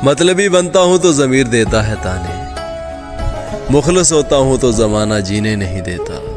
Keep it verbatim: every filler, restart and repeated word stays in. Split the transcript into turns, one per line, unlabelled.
मतलबी बनता हूं तो ज़मीर देता है ताने, मुखलिस होता हूं तो ज़माना जीने नहीं देता।